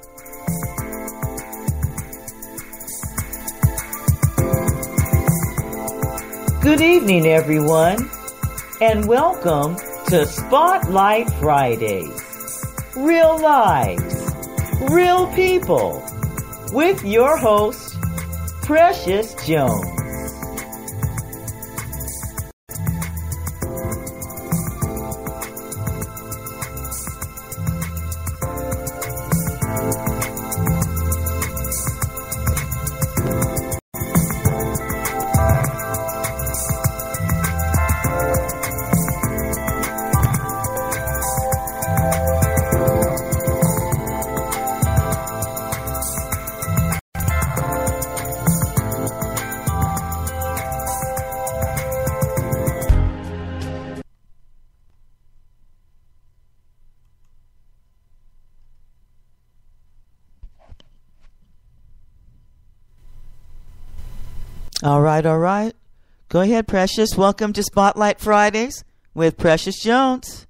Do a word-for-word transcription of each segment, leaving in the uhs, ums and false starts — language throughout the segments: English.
Good evening, everyone, and welcome to Spotlight Fridays. Real lives, real people, with your host, Precious Jones. All right, all right. Go ahead, Precious. Welcome to Spotlight Fridays with Precious Jones.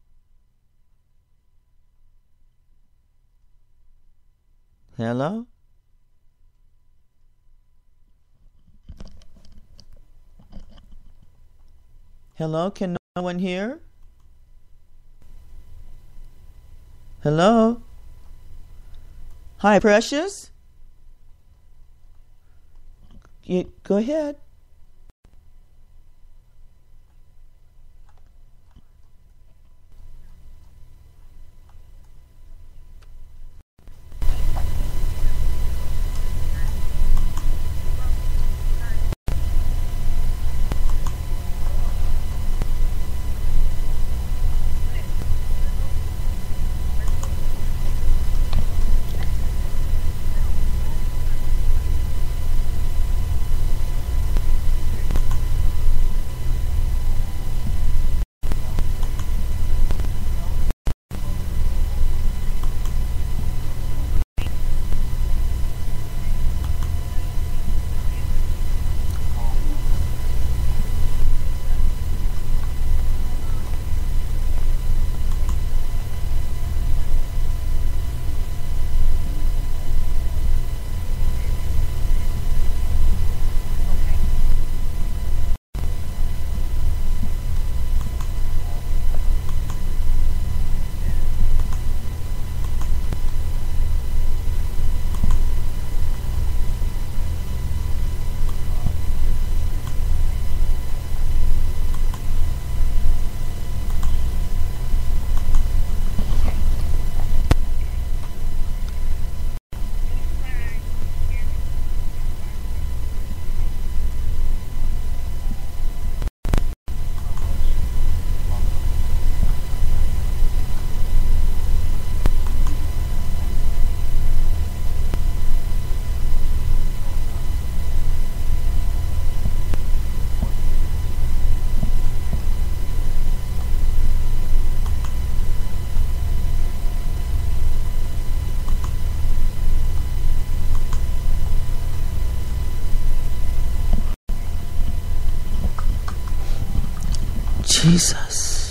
Hello? Hello? Can no one hear? Hello? Hi, Precious? You, go ahead. Jesus.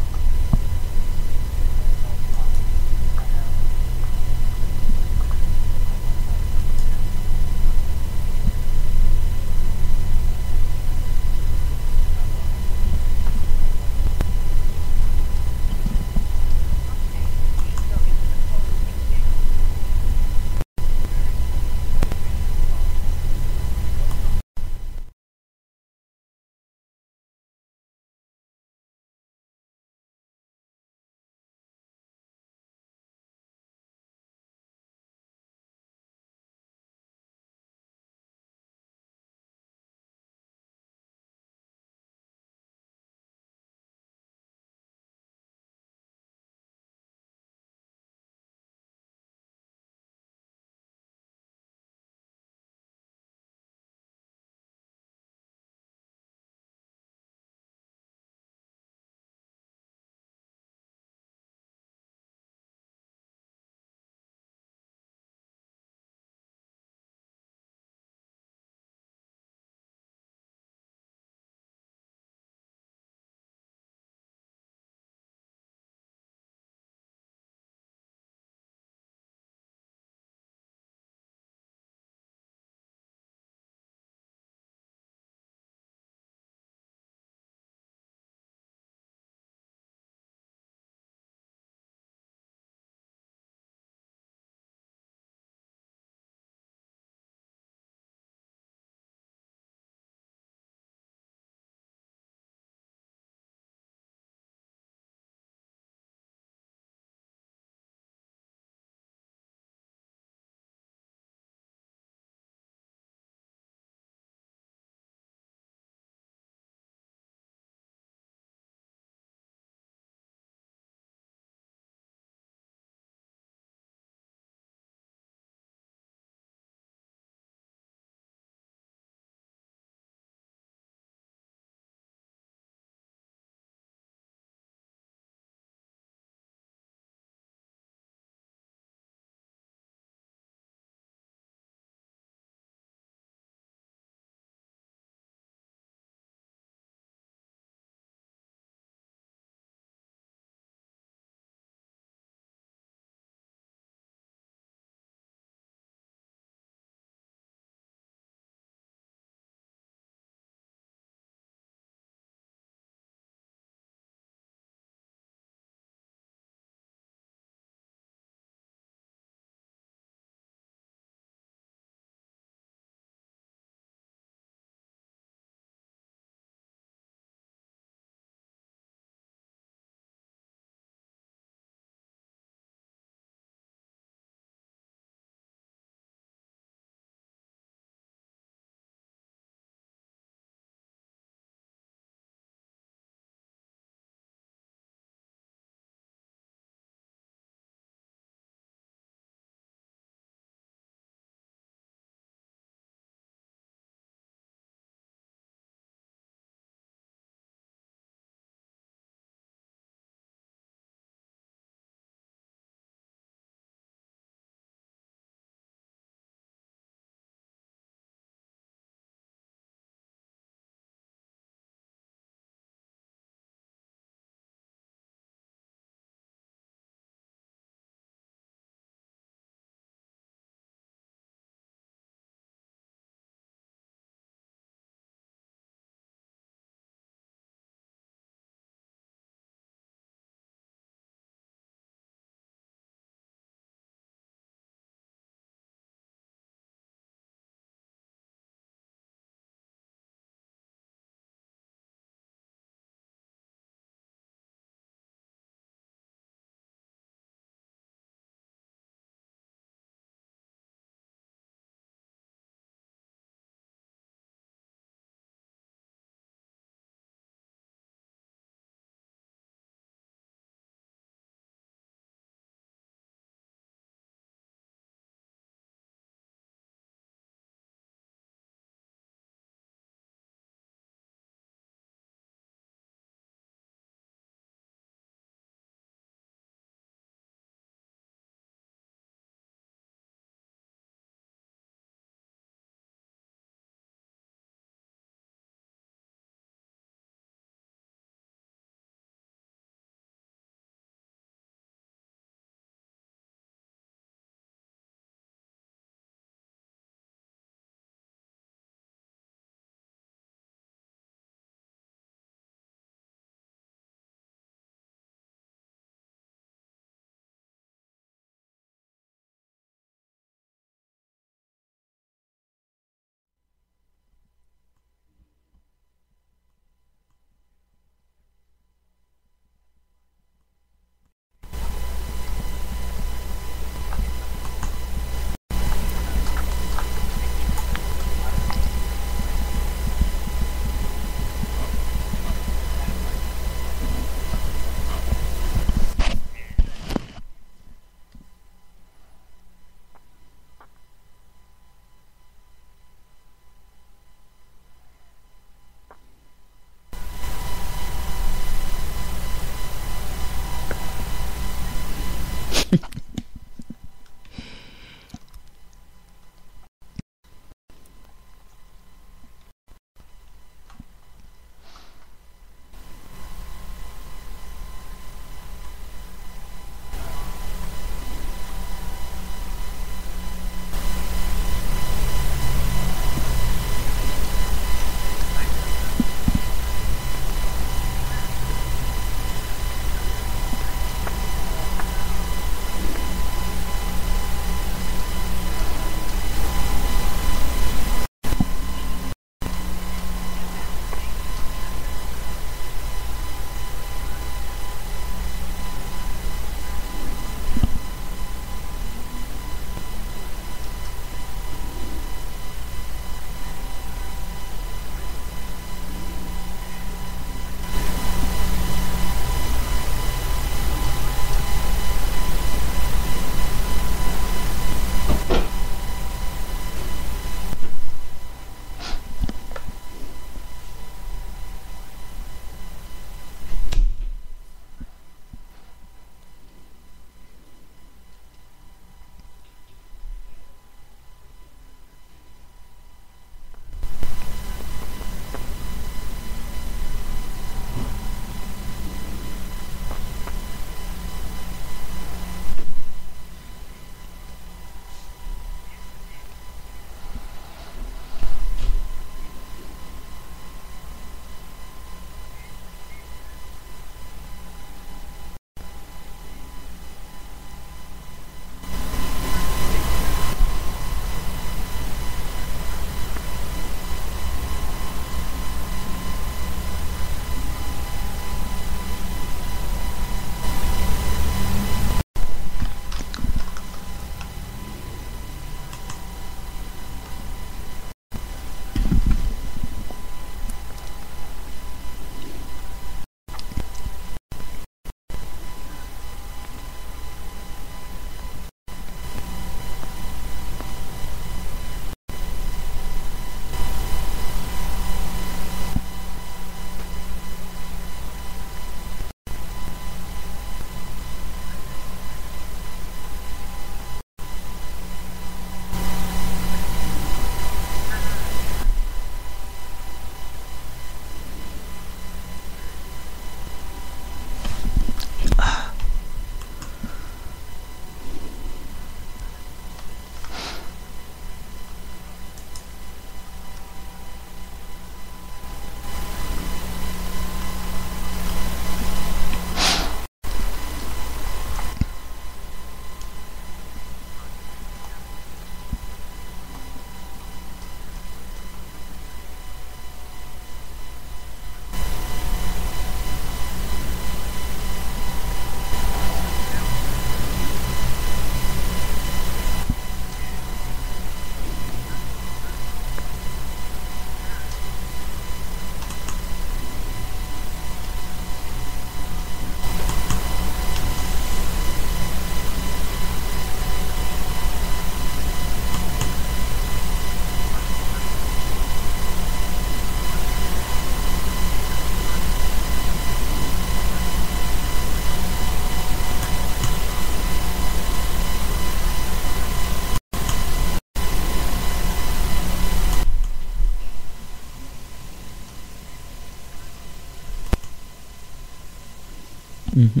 Mm-hmm.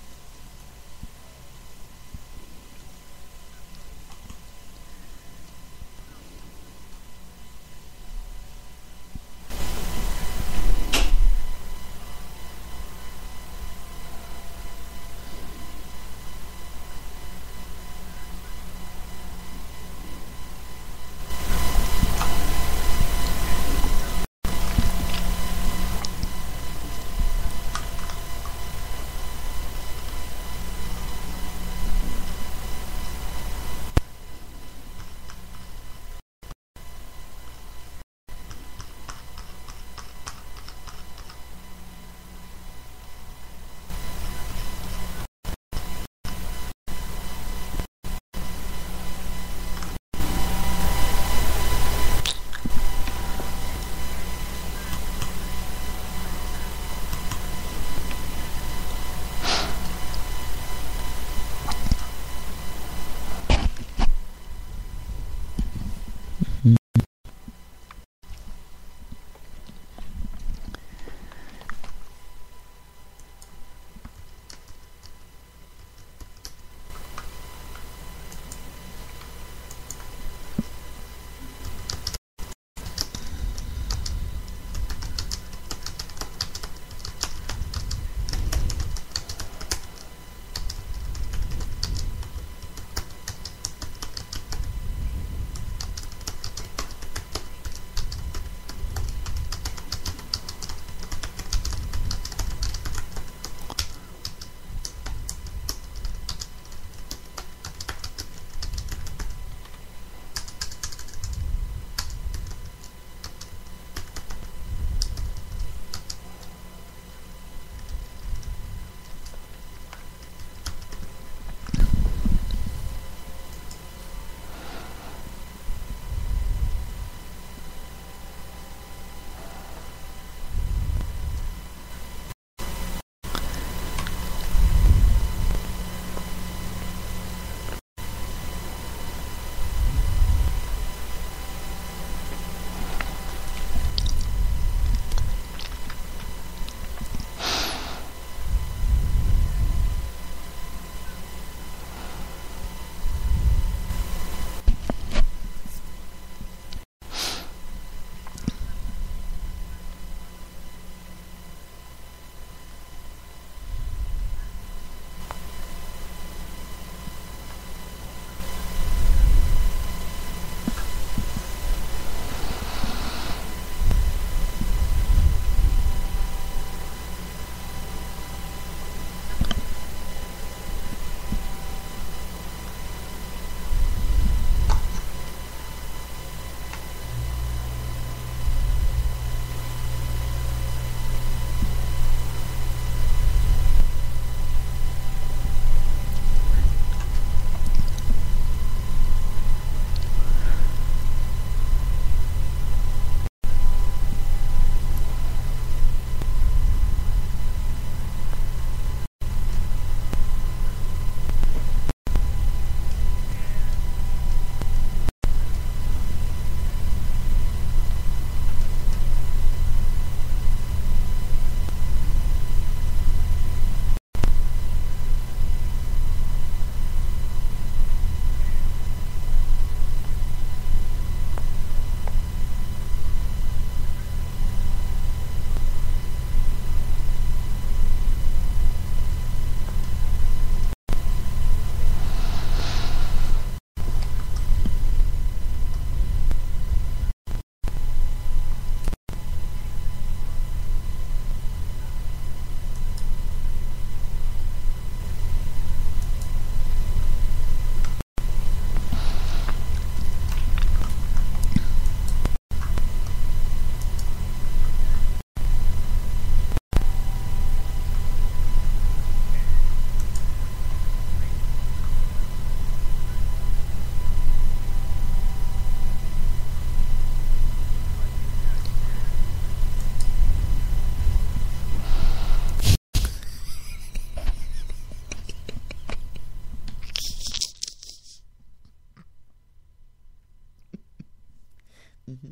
Mm-hmm.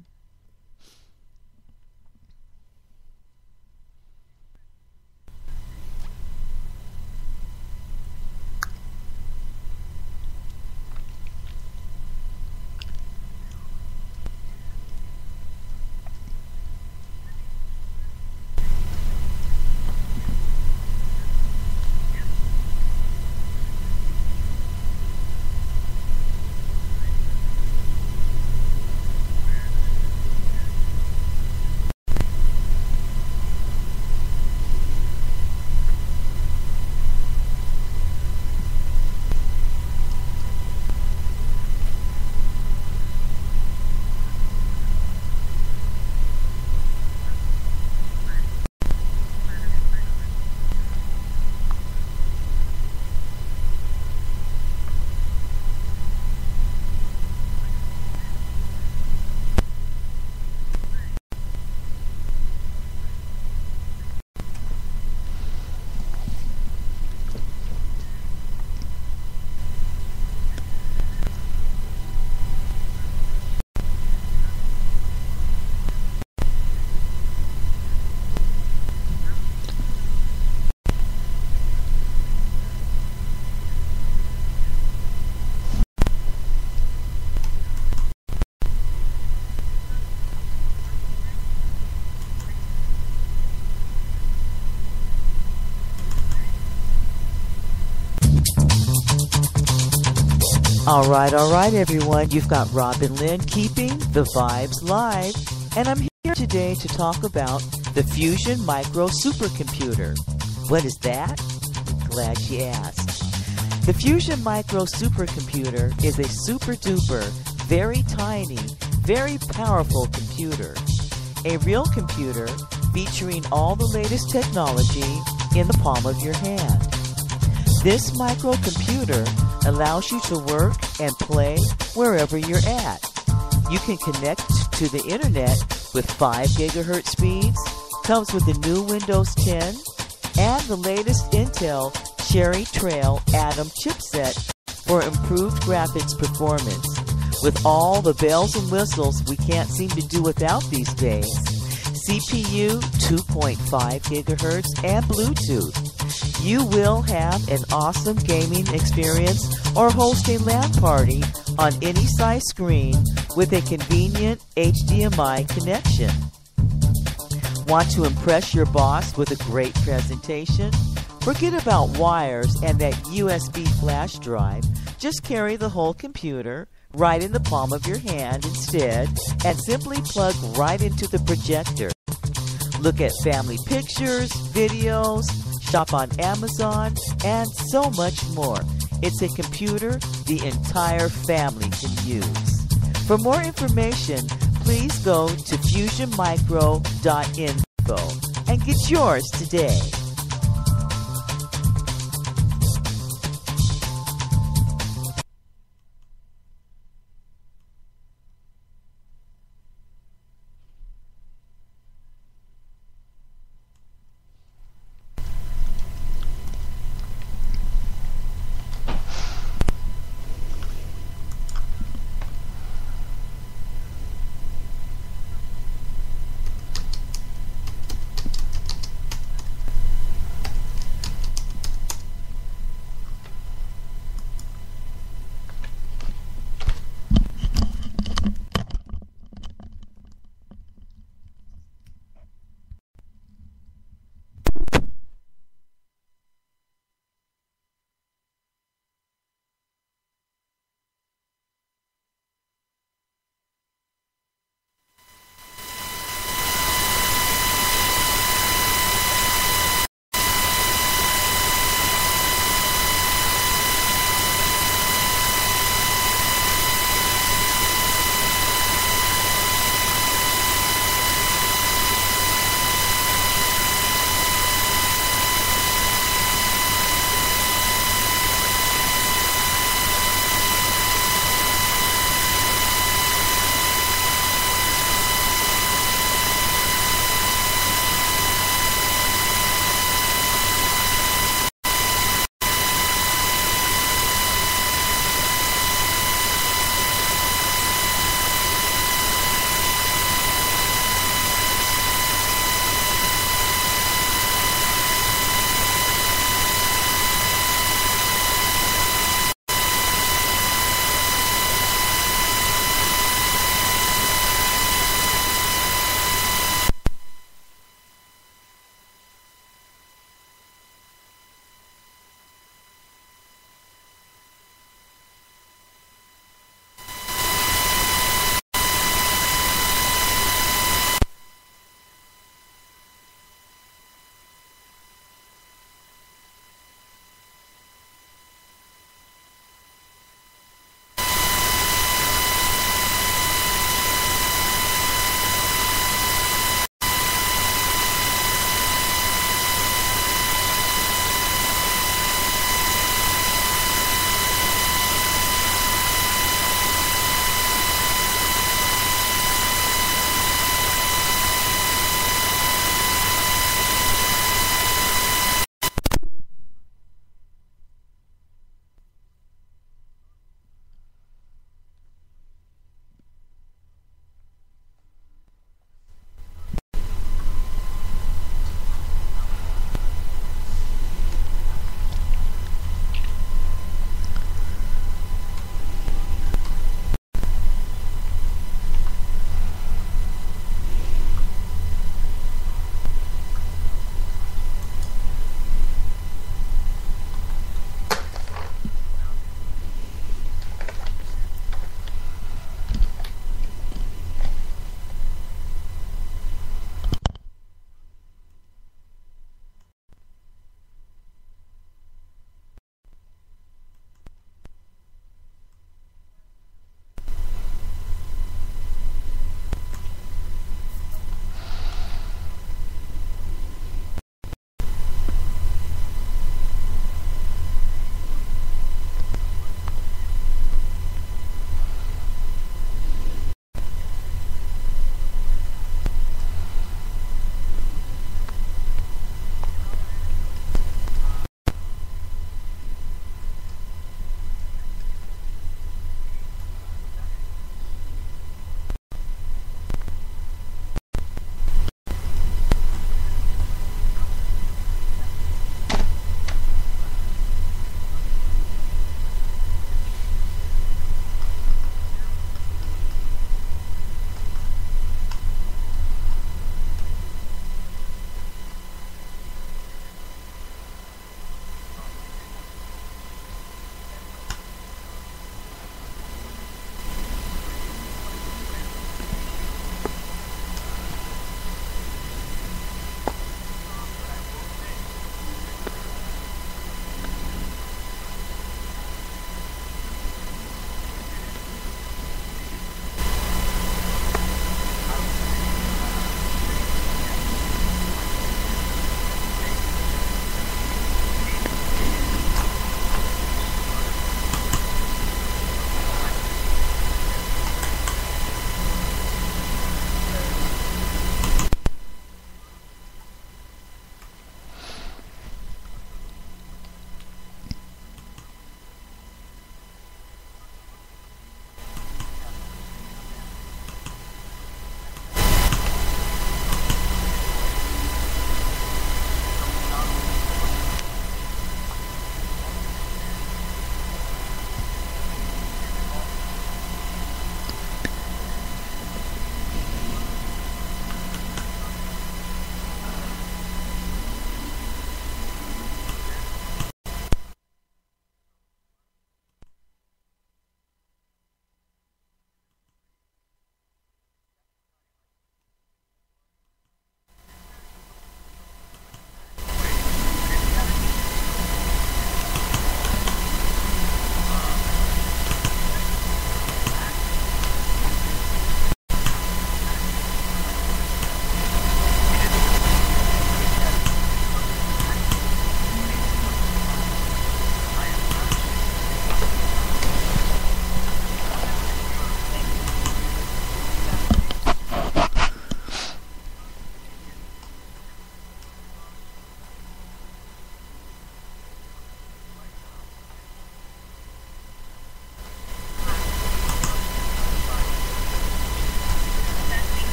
All right, all right, everyone. You've got Robin Lynn keeping the vibes live. And I'm here today to talk about the Fusion Micro Supercomputer. What is that? Glad you asked. The Fusion Micro Supercomputer is a super duper, very tiny, very powerful computer. A real computer featuring all the latest technology in the palm of your hand. This microcomputer allows you to work and play wherever you're at. You can connect to the internet with five gigahertz speeds, comes with the new Windows ten, and the latest Intel Cherry Trail Atom chipset for improved graphics performance. With all the bells and whistles we can't seem to do without these days, C P U two point five gigahertz and Bluetooth. You will have an awesome gaming experience or host a LAN party on any size screen with a convenient H D M I connection. Want to impress your boss with a great presentation? Forget about wires and that U S B flash drive. Just carry the whole computer right in the palm of your hand instead and simply plug right into the projector. Look at family pictures, videos, shop on Amazon, and so much more. It's a computer the entire family can use. For more information, please go to fusion micro dot info and get yours today.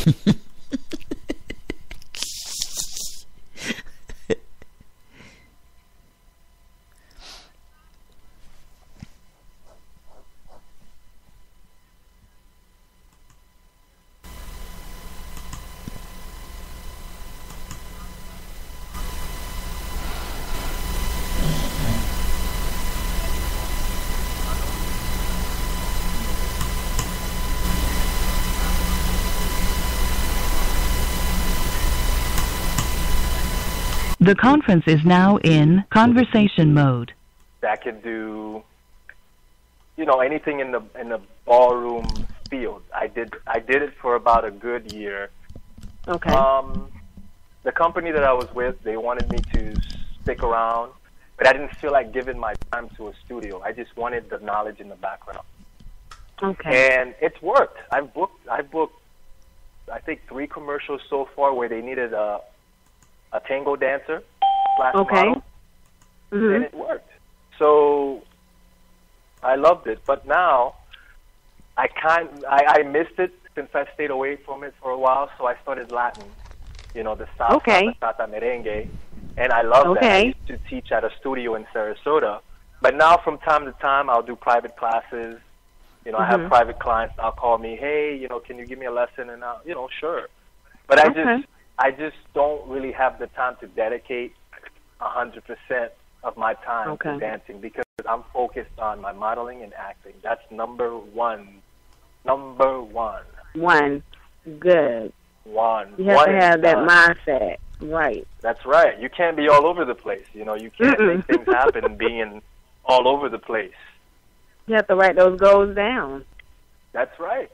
The conference is now in conversation mode. That could do, you know, anything in the in the ballroom field. I did I did it for about a good year. Okay. Um, the company that I was with, they wanted me to stick around, but I didn't feel like giving my time to a studio. I just wanted the knowledge in the background. Okay. And it's worked. I've booked I've booked I think three commercials so far where they needed a a tango dancer slash Okay. model, Mm-hmm. and it worked. So I loved it. But now I kind I, I missed it since I stayed away from it for a while. So I started Latin, you know, the salsa, Okay. bachata, merengue, and I love that. I Okay. used to teach at a studio in Sarasota. But now from time to time I'll do private classes. You know, I have Mhm. private clients. I'll call me, hey, you know, can you give me a lesson? And I'll, you know, sure. But I Okay. just I just don't really have the time to dedicate a hundred percent of my time Okay. to dancing because I'm focused on my modeling and acting. That's number one. Number one. One. Good. One. You have one to and have that done. mindset. Right. That's right. You can't be all over the place. You know, you can't Mm-mm. make things happen being all over the place. You have to write those goals down. That's right.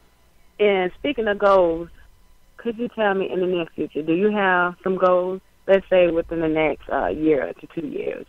And speaking of goals, could you tell me in the near future, do you have some goals, let's say within the next uh, year to two years?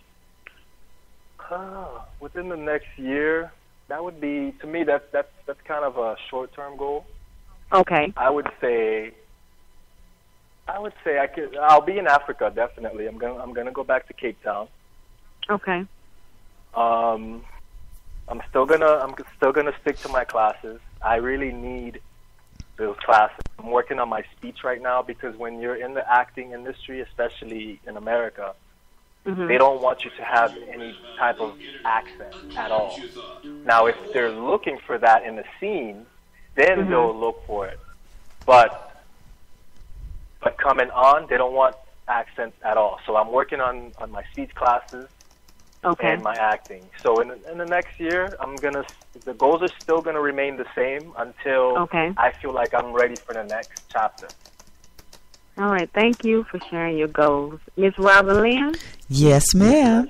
Uh, within the next year, that would be, to me, that's that's that's kind of a short-term goal. Okay. I would say, I would say I could. I'll be in Africa definitely. I'm gonna I'm gonna go back to Cape Town. Okay. Um, I'm still gonna I'm still gonna stick to my classes. I really need those classes. I'm working on my speech right now because when you're in the acting industry, especially in America, Mm-hmm. they don't want you to have any type of accent at all. Now, if they're looking for that in the scene, then Mm-hmm. they'll look for it. But but coming on, they don't want accents at all. So I'm working on, on my speech classes Okay. and my acting. So in in the next year, I'm gonna the goals are still gonna remain the same until Okay. I feel like I'm ready for the next chapter. All right. Thank you for sharing your goals. Miss Robin Lynn, Yes, ma'am.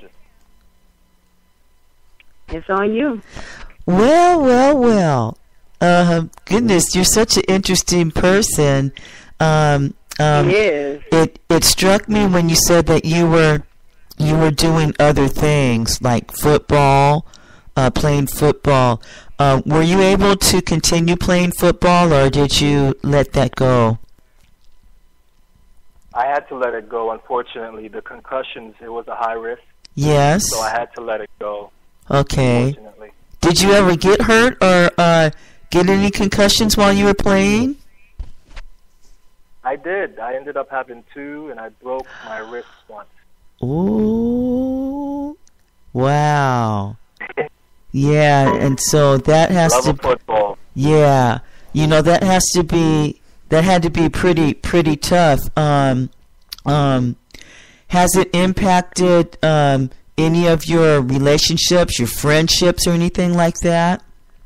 it's on you. Well, well, well. Uh, goodness, you're such an interesting person. Um, um, Yes. it it struck me when you said that you were you were doing other things like football, uh, playing football. Uh, were you able to continue playing football, or did you let that go? I had to let it go. Unfortunately, the concussions, it was a high risk, Yes. so I had to let it go. Okay. Unfortunately, Did you ever get hurt or uh, get any concussions while you were playing? I did. I ended up having two, and I broke my wrist once. Ooh. Wow. Yeah, and so that has Love to of football. Yeah. You know, that has to be that had to be pretty pretty tough. Um um has it impacted um any of your relationships, your friendships or anything like that?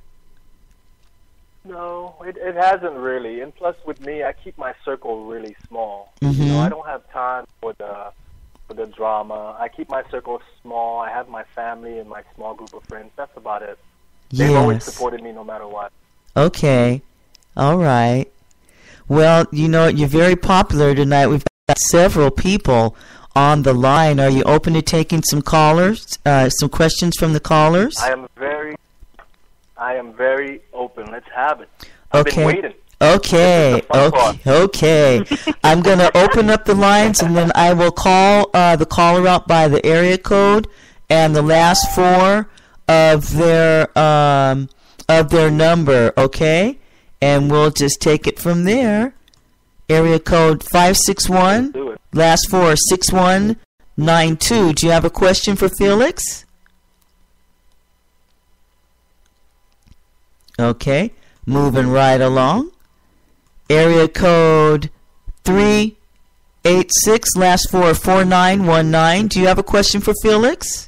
No, it, it hasn't really. And plus, with me, I keep my circle really small. Mhm. You know, I don't have time for the for the drama. I keep my circle small. I have my family and my small group of friends. That's about it. They've always Yes. supported me no matter what. Okay. All right. Well, you know, you're very popular tonight. We've got several people on the line. Are you open to taking some callers, uh, some questions from the callers? I am very, I am very open. Let's have it. I've Okay. been waiting. Okay, This is the fun part. okay, okay. I'm going to open up the lines, and then I will call uh, the caller out by the area code and the last four of their um, of their number, okay? and we'll just take it from there. Area code five six one, last four six one nine two. Do you have a question for Felix? Okay, moving right along. Area code three eight six, last four four nine one nine. Do you have a question for Felix?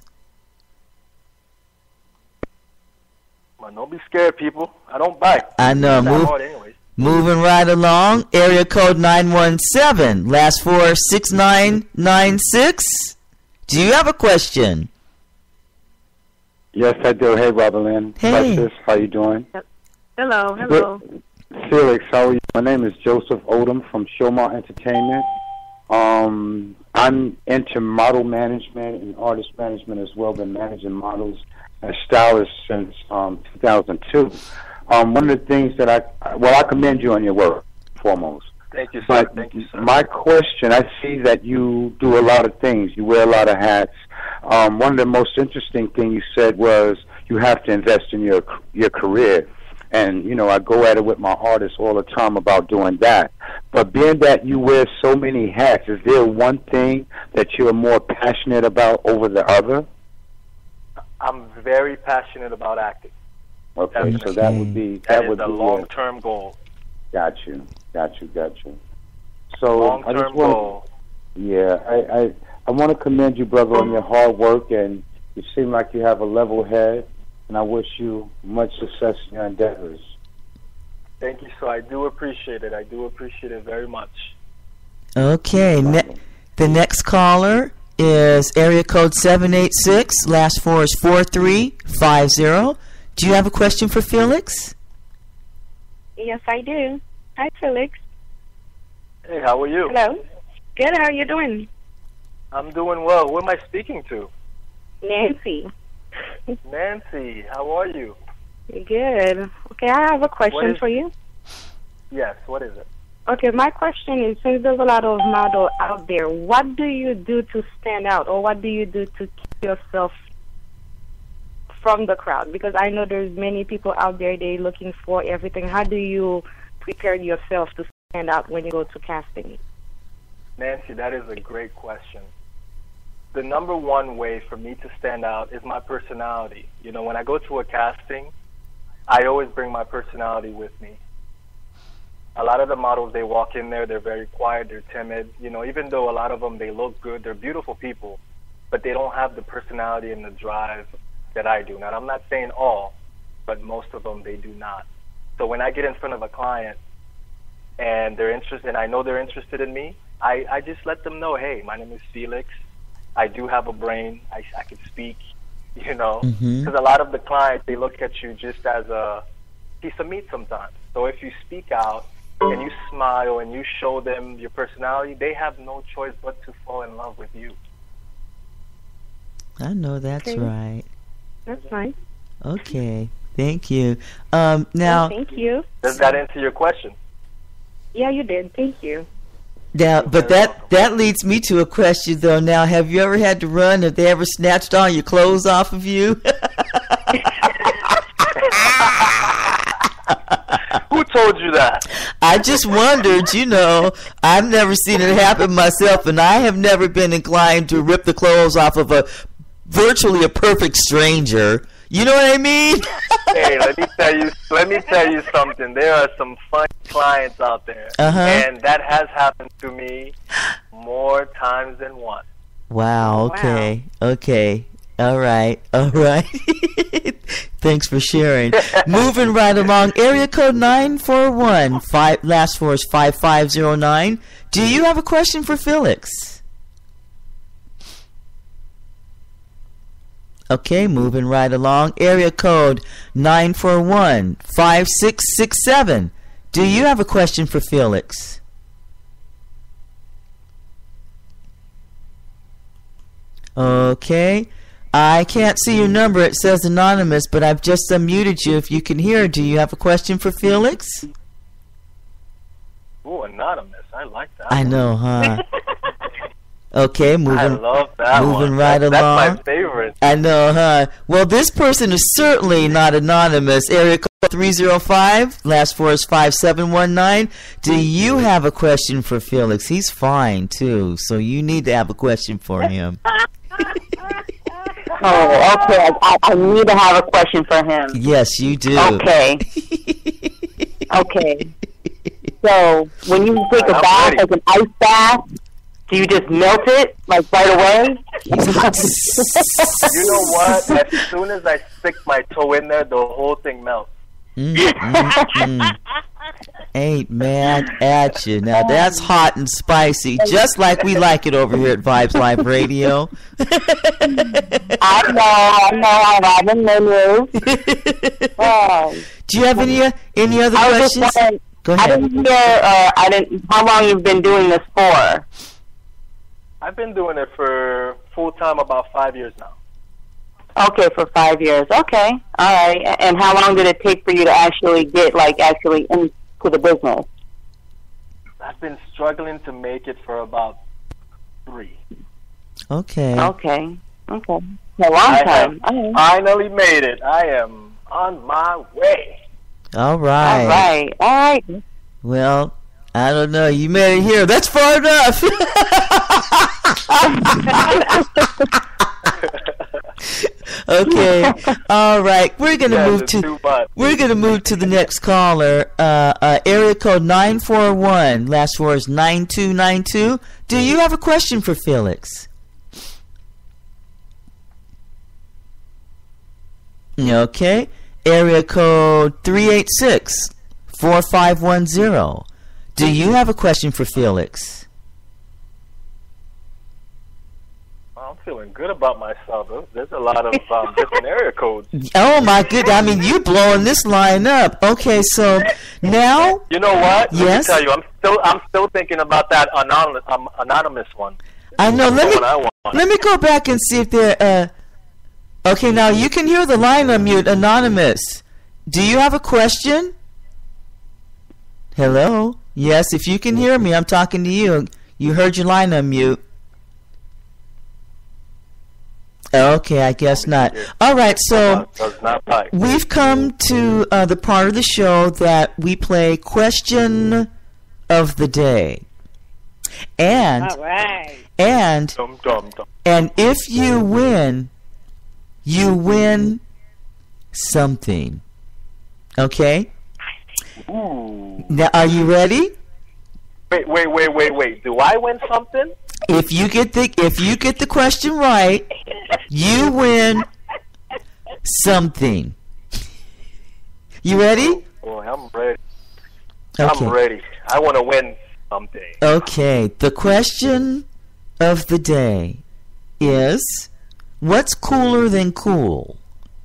Well, don't be scared, people. I don't bite. I know. Move, moving right along. Area code nine one seven, last four six nine nine six. Do you have a question? Yes, I do. Hey, Robert Lynn. Hey. Precious, how you doing? Hello, hello. Felix, how are you? My name is Joseph Odom from Showmar Entertainment. Um, I'm into model management and artist management as well. Been managing models as stylists since um, two thousand two. Um, one of the things that I, well, I commend you on your work, foremost. Thank you, sir. But Thank you, sir. My question, I see that you do a lot of things. You wear a lot of hats. Um, one of the most interesting things you said was you have to invest in your your career. And, you know, I go at it with my artists all the time about doing that. But being that you wear so many hats, is there one thing that you're more passionate about over the other? I'm very passionate about acting. Okay, Definitely. so that would be... That, that is would a be long-term goal. Got you, got you, got you. So Long-term I just wanna, goal. Yeah, I, I, I want to commend you, brother, on your hard work, and you seem like you have a level head. And I wish you much success in your endeavors. Thank you, sir. I do appreciate it. I do appreciate it very much. Okay, ne- the next caller is area code seven eight six, last four is four three five zero. Do you have a question for Felix? Yes, I do. Hi, Felix. Hey, how are you? Hello. Good. How are you doing? I'm doing well. Who am I speaking to? Nancy. Nancy, how are you? Good. Okay, I have a question is, for you. Yes, what is it? Okay, my question is, since there's a lot of models out there, what do you do to stand out, or what do you do to keep yourself from the crowd? Because I know there's many people out there, they're looking for everything. How do you prepare yourself to stand out when you go to casting? Nancy, that is a great question. The number one way for me to stand out is my personality. You know, when I go to a casting, I always bring my personality with me. A lot of the models, they walk in there, they're very quiet, they're timid. You know, even though a lot of them, they look good, they're beautiful people, but they don't have the personality and the drive that I do. Now, I'm not saying all, but most of them, they do not. So when I get in front of a client and they're interested, and I know they're interested in me, I, I just let them know, hey, my name is Felix. I do have a brain. I, I can speak, you know. Because mm-hmm. a lot of the clients, they look at you just as a piece of meat sometimes. So if you speak out and you smile and you show them your personality, they have no choice but to fall in love with you. I know that's okay. Right. That's fine. Okay. Thank you. Um, now, oh, thank you. Does that answer your question? Yeah, you did. Thank you. Now, but that, that leads me to a question, though. Now, have you ever had to run? Have they ever snatched all your clothes off of you? Who told you that? I just wondered, you know. I've never seen it happen myself, and I have never been inclined to rip the clothes off of a virtually a perfect stranger. You know what I mean? Hey, let me tell you. Let me tell you something. There are some fun clients out there, uh-huh. and that has happened to me more times than one. Wow. Okay. Wow. Okay. All right. All right. Thanks for sharing. Moving right along. Area code nine four one. Five. Last four is five five zero nine. Do you have a question for Felix? Okay, moving right along. Area code nine four one, five six six seven. Do you have a question for Felix? Okay. I can't see your number. It says anonymous, but I've just unmuted you. If you can hear, do you have a question for Felix? Oh, anonymous. I like that. I know, huh? Okay, moving. I love that moving one. right that, along. That's my favorite. I know, huh? Well, this person is certainly not anonymous. Area three zero five. Last four is five seven one nine. Do you have a question for Felix? He's fine, too, so you need to have a question for him. Oh, okay. I, I need to have a question for him. Yes, you do. Okay. Okay. So, when you take a I'm bath, ready. like an ice bath, do you just melt it, like, right away? You know what? As soon as I stick my toe in there, the whole thing melts. Mm, mm, mm. Ain't mad at you. Now that's hot and spicy, just like we like it over here at Vibes Live Radio. I know, I know, I have a menu. Oh. Do you have any uh, any other I was just questions? wondering, Go I ahead. didn't hear, uh, I didn't, how long you've been doing this for? I've been doing it for full time about five years now. Okay, for five years. Okay, all right. And how long did it take for you to actually get, like, actually into the business? I've been struggling to make it for about three. Okay. Okay, okay. A long I time. have All right. finally made it. I am on my way. All right. All right, all right. Well, I don't know. You made it here. That's far enough. Okay. All right. We're gonna Yes, move it's to too much. we're gonna move to the next caller. Uh, uh, area code nine four one. Last four is nine two nine two. Do you have a question for Felix? Okay. Area code three eight six four five one zero. Do you have a question for Felix? I'm feeling good about myself. There's a lot of um, different area codes. Oh my goodness! I mean, you blowing this line up. Okay, so now, You know what? Yes? Let me tell you, I'm still I'm still thinking about that anonymous um, anonymous one. I know. Let That's the me one I want. let me go back and see if they're. Uh, okay, now you can hear the line unmute. Anonymous, do you have a question? Hello. Yes, if you can hear me, I'm talking to you. You heard your line unmute. Okay, I guess not. All right, so Does not like. we've come to uh, the part of the show that we play question of the day, and All right. and Dum dum dum. and if you win, you win something. Okay. Ooh. Now, are you ready? Wait, wait, wait, wait, wait. Do I win something? If you get the if you get the question right, you win something. You ready? Boy, I'm ready. Okay. I'm ready. I want to win something. Okay. The question of the day is, what's cooler than cool?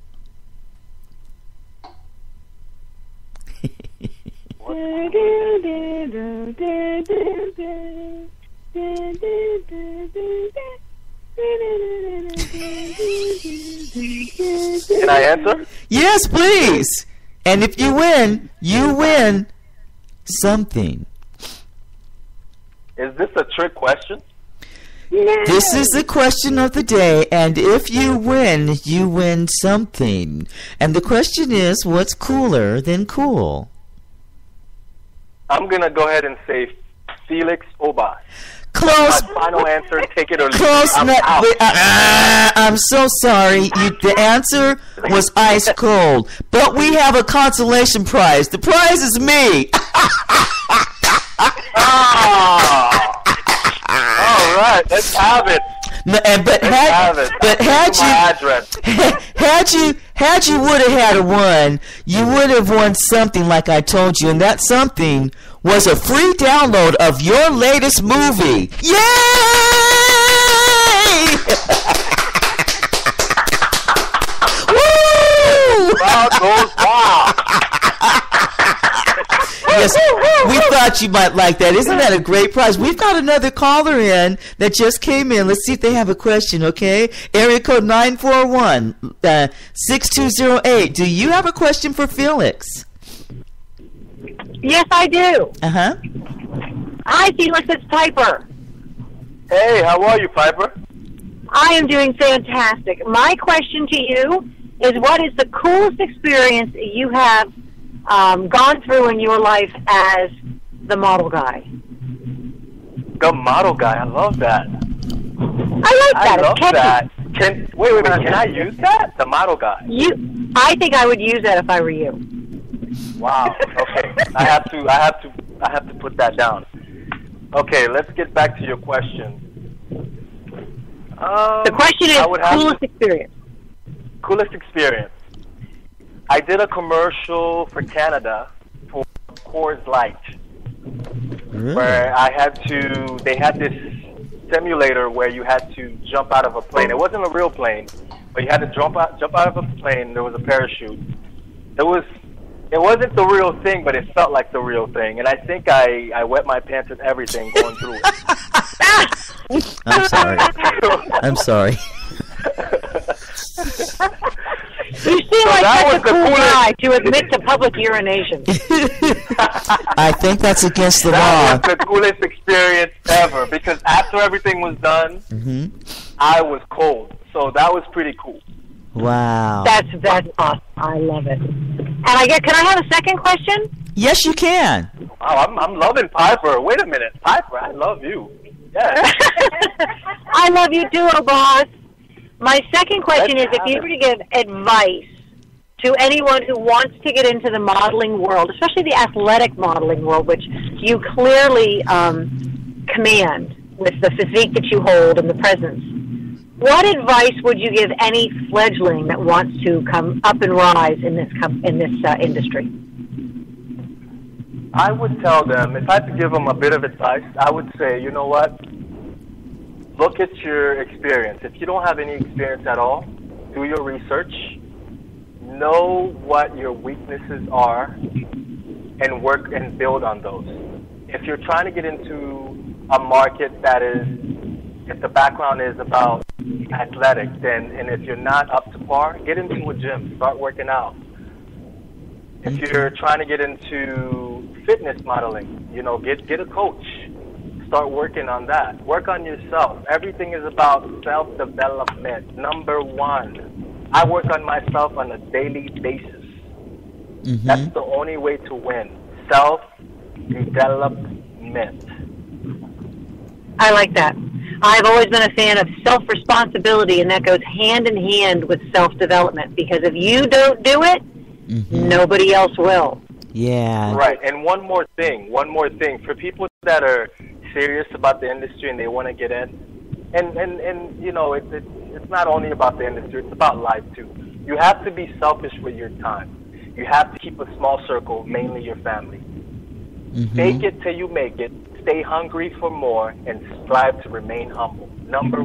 Can I answer? Yes, please. And if you win, you win something. Is this a trick question? This is the question of the day, and if you win, you win something. And the question is, what's cooler than cool? I'm gonna go ahead and say Felix Obas. Close. My final answer. Take it or leave it. Close. I'm Not, out. wait, uh, uh, I'm so sorry. You, the answer was ice cold. But we have a consolation prize. The prize is me. Ah! All right, let's have it. No, and, but Let's had, have it. but Give had me my you address. had you had you would have had a one, you would have won something like I told you, and that something was a free download of your latest movie. Yay! Woo! Crowd goes wild. Yes, we thought you might like that. Isn't that a great prize? We've got another caller in that just came in. Let's see if they have a question, okay? Area code nine four one, uh, six two zero eight. Do you have a question for Felix? Yes, I do. Uh-huh. Hi, Felix. It's Piper. Hey, how are you, Piper? I am doing fantastic. My question to you is, what is the coolest experience you have um, gone through in your life as the model guy? The model guy. I love that. I like that. I love It's catchy. that. Can wait, wait, wait. Can I use that? The model guy. You, I think I would use that if I were you. Wow. Okay. I have to. I have to. I have to put that down. Okay. Let's get back to your question. Um, The question is I would have coolest to- experience. Coolest experience. I did a commercial for Canada for Coors Light, Really? where I had to. They had this simulator where you had to jump out of a plane. It wasn't a real plane, but you had to jump out, jump out of a plane. There was a parachute. It was. It wasn't the real thing, but it felt like the real thing. And I think I, I wet my pants and everything going through it. I'm sorry. I'm sorry. You seem like that such was a the cool coolest- guy to admit to public urination. I think that's against the That law. was the coolest experience ever because after everything was done, hmm I was cold. So that was pretty cool. Wow. That's that's awesome. I love it. And I get. Can I have a second question? Yes, you can. Wow, I'm, I'm loving Piper. Wait a minute. Piper, I love you. Yes. I love you too, oh boss. My second question Let's is, if have you it. were to give advice to anyone who wants to get into the modeling world, especially the athletic modeling world, which you clearly um, command with the physique that you hold and the presence, what advice would you give any fledgling that wants to come up and rise in this com- in this uh, industry? I would tell them, if I had to give them a bit of advice, I would say, you know what? Look at your experience. If you don't have any experience at all, do your research. Know what your weaknesses are and work and build on those. If you're trying to get into a market that is, if the background is about athletics, then, and if you're not up to par, get into a gym, start working out. If you're trying to get into fitness modeling, you know, get get a coach. Start working on that. Work on yourself. Everything is about self-development. Number one, I work on myself on a daily basis. Mm-hmm. That's the only way to win. Self-development. I like that. I've always been a fan of self-responsibility, and that goes hand in hand with self-development, because if you don't do it, Mm-hmm. nobody else will. Yeah. Right. And one more thing, one more thing. For people that are serious about the industry and they want to get in, and, and, and you know, it, it, it's not only about the industry, it's about life too. You have to be selfish with your time. You have to keep a small circle, mainly your family. Mm-hmm. Fake it till you make it. Stay hungry for more and strive to remain humble. Number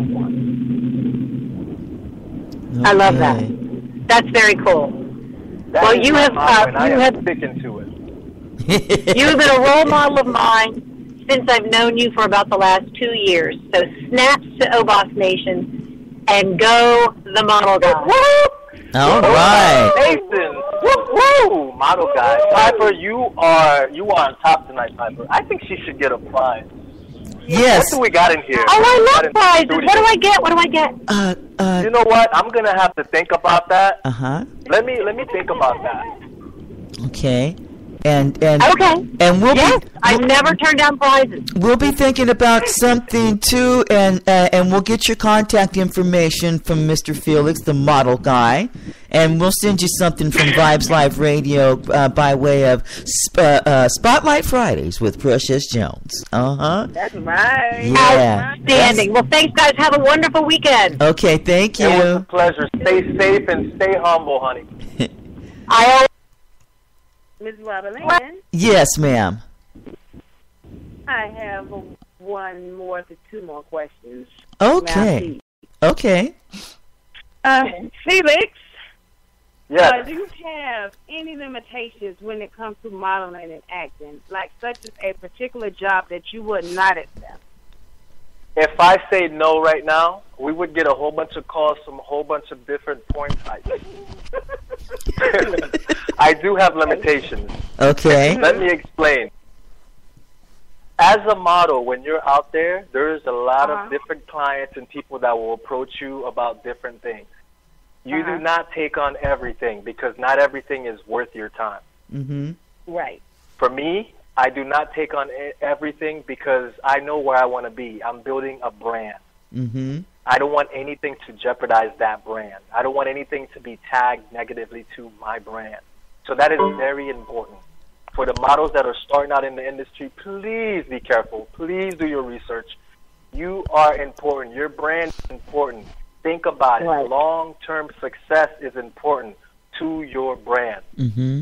one. I love that. Okay. That's very cool. That Well, is you my have, motto, uh, and I you am have- sticking to it. You have been a role model of mine since I've known you for about the last two years. So snaps to Obos Nation and go the model guy. All right. Nathan, woo-hoo, model guy. Piper, you are you are on top tonight, Piper. I think she should get a prize. Yes. What do we got in here? Oh, What do we I got love in the prizes. studio? What do I get? What do I get? Uh, uh, You know what? I'm gonna have to think about that. uh-huh. Let me let me think about that. Okay. And and Okay. and we'll Yes, be I've never turned down prizes. we'll be thinking about something too, and uh, and we'll get your contact information from Mister Felix, the model guy, and we'll send you something from Vibes Live Radio uh, by way of sp- uh, uh, Spotlight Fridays with Precious Jones. Uh huh. That's right. Yeah. Outstanding. Well, thanks, guys. Have a wonderful weekend. Okay. Thank It was a you. pleasure. Stay safe and stay humble, honey. I always Miz Robin Lynn, Yes, ma'am. I have one more to two more questions. Okay. Okay. Uh, Felix, Yes. uh, do you have any limitations when it comes to modeling and acting, like such as a particular job that you would not accept? If I say no right now, we would get a whole bunch of calls from a whole bunch of different porn types. I do have limitations. Okay. Let me explain. As a model, when you're out there, there's a lot Uh-huh. of different clients and people that will approach you about different things. You Uh-huh. do not take on everything because not everything is worth your time. Mm-hmm. Right. For me, I do not take on e- everything because I know where I want to be. I'm building a brand. Mm-hmm. I don't want anything to jeopardize that brand. I don't want anything to be tagged negatively to my brand. So that is very important. For the models that are starting out in the industry, please be careful. Please do your research. You are important. Your brand is important. Think about it. Right. Long-term success is important to your brand. Mm-hmm.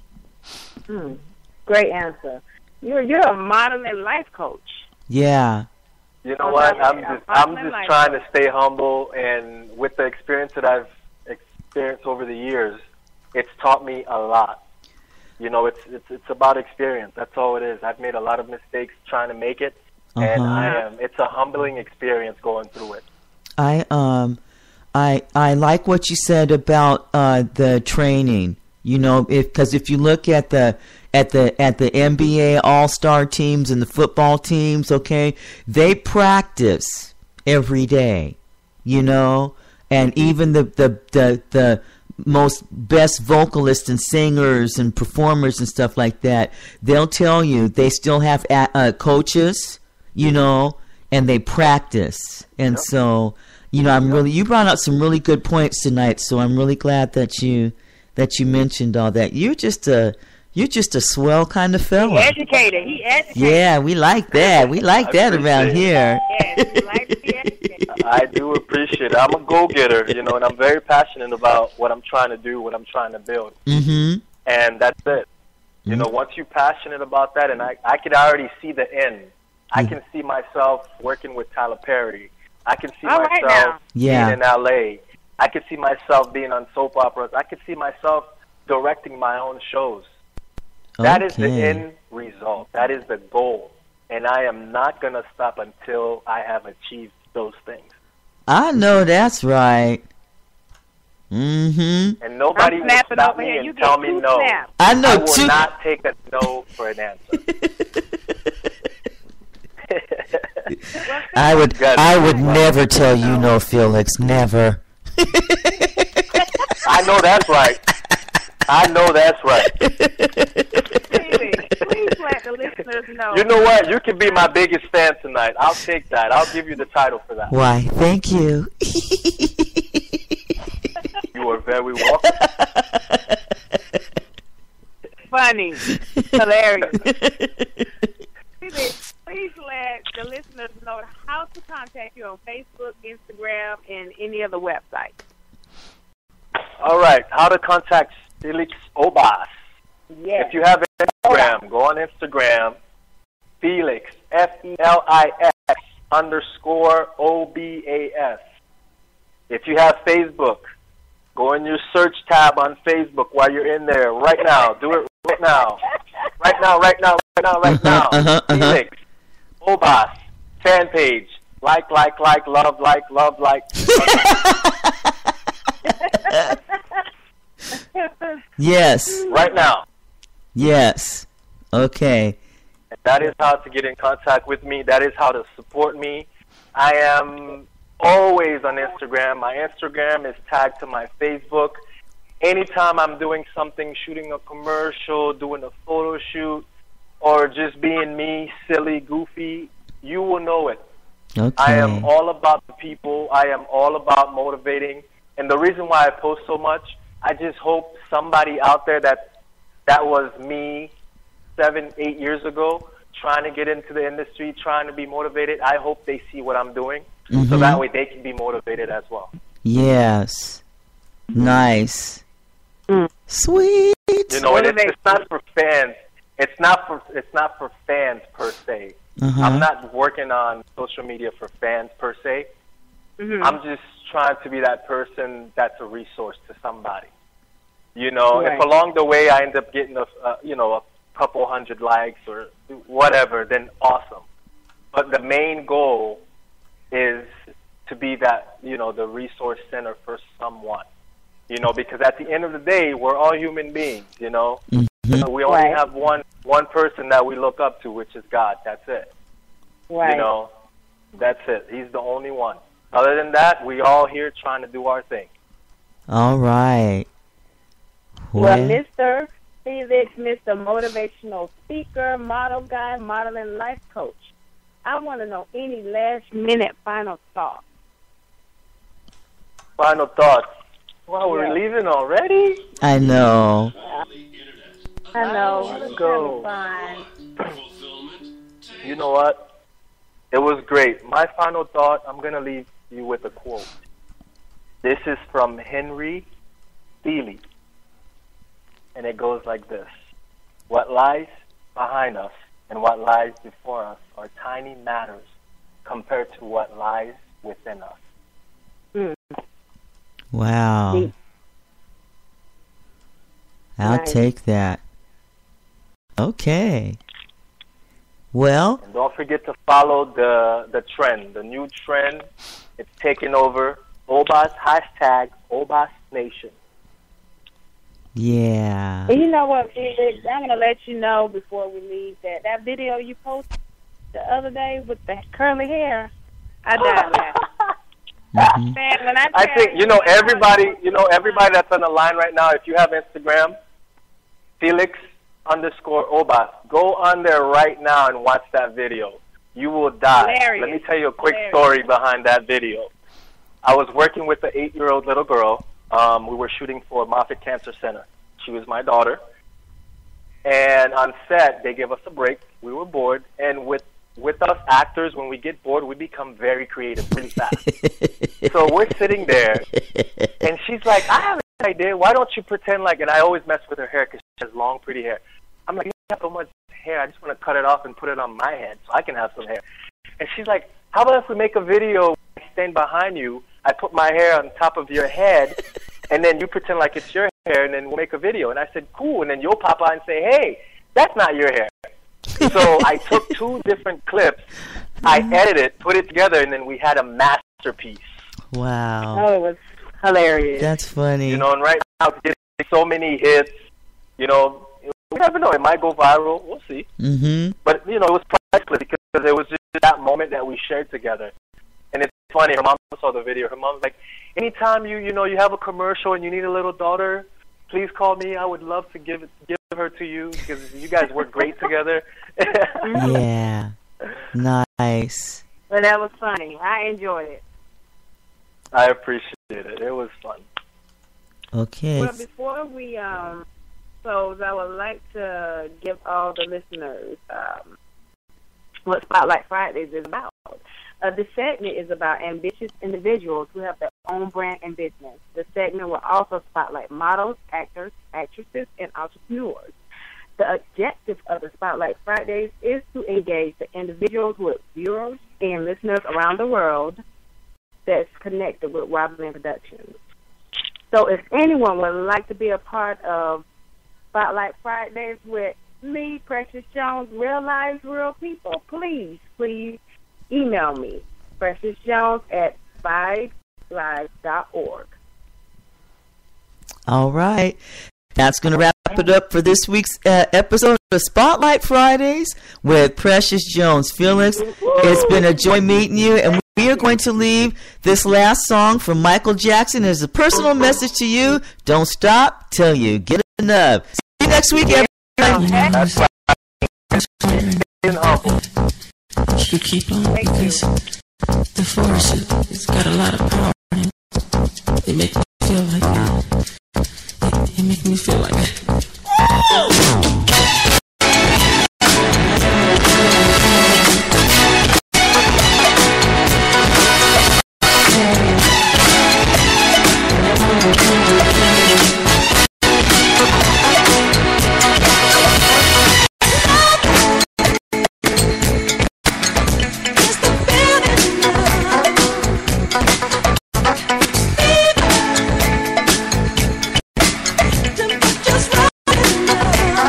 Hmm. Great answer. You're you're a modeling life coach. Yeah. You know what? I'm just I'm just trying to stay humble, and with the experience that I've experienced over the years, it's taught me a lot. You know, it's it's it's about experience. That's all it is. I've made a lot of mistakes trying to make it, Uh-huh. and I am. It's a humbling experience going through it. I um, I I like what you said about uh the training. You know, if because if you look at the at the at the N B A All-Star teams and the football teams, okay, they practice every day. You know, and even the the the the most best vocalists and singers and performers and stuff like that, they'll tell you they still have a- uh, coaches, you know, and they practice. And Yep. so, you know, I'm really, you brought out some really good points tonight. So I'm really glad that you, that you mentioned all that. You're just a, you're just a swell kind of He fella. educated. He educated. Yeah, we like that. We like I that around appreciate here. Yes, he likes to be educated. I do appreciate it. I'm a go-getter, you know, and I'm very passionate about what I'm trying to do, what I'm trying to build. Mm-hmm. And that's it. You know, once you're passionate about that, and I, I can already see the end. I can see myself working with Tyler Perry. I can see All right myself now. Yeah. being in L A. I can see myself being on soap operas. I can see myself directing my own shows. That is the Okay. end result. That is the goal. And I am not going to stop until I have achieved those things. I know that's right. Mm-hmm. And nobody I'm will snapping stop over me here. and You tell get me two no. snaps. I know I will too. not take a no for an answer. I would, Good. I would never tell you no, Felix. Never. I know that's right. I know that's right. Please, please let the listeners know. You know what? You can be my biggest fan tonight. I'll take that. I'll give you the title for that. Why? Thank you. You are very welcome. Funny. Hilarious. Please, please let the listeners know how to contact you on Facebook, Instagram, and any other website. All right. How to contact Felix Obas. Yes. If you have Instagram, go on Instagram. Felix, F E L I X underscore O B A S. If you have Facebook, go in your search tab on Facebook while you're in there right now. Do it right now. Right now, right now, right now, right now. Uh-huh, uh-huh. Felix Obas fan page. Like, like, like, love, like, love, like. Yes. Right now. Yes. Okay. That is how to get in contact with me. That is how to support me. I am always on Instagram. My Instagram is tagged to my Facebook. Anytime I'm doing something, shooting a commercial, doing a photo shoot, or just being me, silly, goofy, you will know it. Okay. I am all about the people. I am all about motivating. And the reason why I post so much, I just hope somebody out there that that was me seven, eight years ago, trying to get into the industry, trying to be motivated. I hope they see what I'm doing, Mhm. so that way they can be motivated as well. Yes. Nice. Mm. Sweet. You know, and it's, it's not for fans. It's not for it's not for fans per se. Uh-huh. I'm not working on social media for fans per se. Mhm. I'm just trying to be that person that's a resource to somebody. You know, Right. if along the way I end up getting a, uh, you know, a couple hundred likes or whatever, then awesome. But the main goal is to be that, you know, the resource center for someone. You know, because at the end of the day, we're all human beings, you know. Mhm. We only Right. have one one person that we look up to, which is God. That's it. Right. You know, that's it. He's the only one. Other than that, we all here trying to do our thing. All right. Well, Mister Felix, Mister Motivational Speaker, Model Guy, Modeling Life Coach. I want to know any last minute final thoughts. Final thoughts. Wow, we're Yeah. leaving already? I know. I know. Let's It's go. kind of fun. You know what? It was great. My final thought, I'm going to leave you with a quote. This is from Henry Seeley. And it goes like this. What lies behind us and what lies before us are tiny matters compared to what lies within us. Mm. Wow. Deep. I'll Nice. take that. Okay. Well, And don't forget to follow the, the trend, the new trend. It's taking over. O B A S, hashtag O B A S Nation. yeah. And you know what, Felix? I'm going to let you know before we leave that that video you posted the other day with the curly hair, I died laughing. Mhm. Man, when I, I tell think, you know, when I- everybody, you know, everybody that's on the line right now, if you have Instagram, Felix underscore O B A S, go on there right now and watch that video. You will die. Hilarious. Let me tell you a quick Hilarious. story behind that video. I was working with an eight-year-old little girl. Um, we were shooting for Moffitt Cancer Center. She was my daughter. And on set, they gave us a break. We were bored. And with, with us actors, when we get bored, we become very creative really fast. So we're sitting there, and she's like, I have an idea. Why don't you pretend like, and I always mess with her hair because she has long, pretty hair. I'm like, you have so much hair. I just want to cut it off and put it on my head so I can have some hair. And she's like, how about if we make a video, I stand behind you, I put my hair on top of your head, and then you pretend like it's your hair, and then we'll make a video. And I said, cool. And then you'll pop out and say, hey, that's not your hair. So I took two different clips, I edited it, put it together, and then we had a masterpiece. Wow. Oh, it was hilarious. That's funny. You know, and right now it's getting so many hits. You know, we never know. It might go viral. We'll see. Mm-hmm. But, you know, it was priceless because it was just that moment that we shared together. And it's funny. Her mom saw the video. Her mom's like, anytime you, you know, you have a commercial and you need a little daughter, please call me. I would love to give it, give her to you because you guys work great together. Yeah. Nice. But that was funny. I enjoyed it. I appreciate it. It was fun. Okay. Well, before we um, close, I would like to give all the listeners um, what Spotlight Fridays is about. Uh, this segment is about ambitious individuals who have their own brand and business. The segment will also spotlight models, actors, actresses, and entrepreneurs. The objective of the Spotlight Fridays is to engage the individuals with viewers and listeners around the world that's connected with Robin Lynn Productions. So if anyone would like to be a part of Spotlight Fridays with me, Precious Jones, Real Lives, Real People, please, please email me, Precious Jones at vibes live dot org. All right. That's going to wrap it up for this week's uh, episode of Spotlight Fridays with Precious Jones. Felix, it's been a joy meeting you, and we are going to leave this last song from Michael Jackson as a personal message to you. Don't stop till you get enough. See you next week, everybody. That's why I'm humble. You keep on because the force, it, it's got a lot of power in it. It makes me feel like it, it makes me feel like Just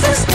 this